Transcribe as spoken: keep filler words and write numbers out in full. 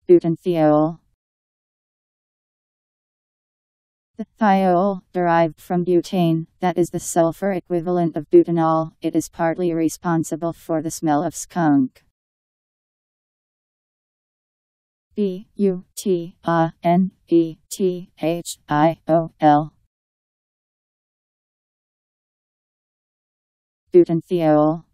Butanethiol. The thiol, derived from butane, that is the sulfur equivalent of butanol. It is partly responsible for the smell of skunk. B U T A N E T H I O L. Butanethiol.